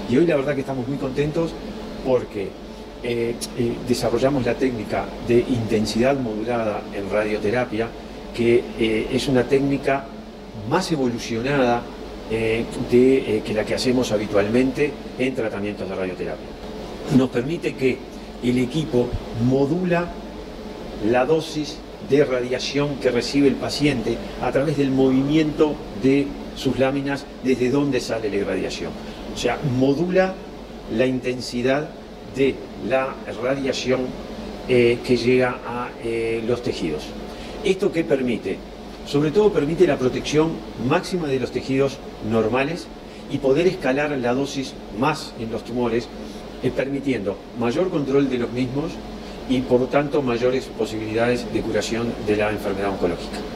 Y hoy la verdad que estamos muy contentos porque desarrollamos la técnica de intensidad modulada en radioterapia, que es una técnica más evolucionada que la que hacemos habitualmente en tratamientos de radioterapia. Nos permite que el equipo modula la dosis de radiación que recibe el paciente a través del movimiento de sus láminas desde donde sale la irradiación. O sea, modula la intensidad de la radiación que llega a los tejidos. ¿Esto qué permite? Sobre todo permite la protección máxima de los tejidos normales y poder escalar la dosis más en los tumores, permitiendo mayor control de los mismos y por tanto mayores posibilidades de curación de la enfermedad oncológica.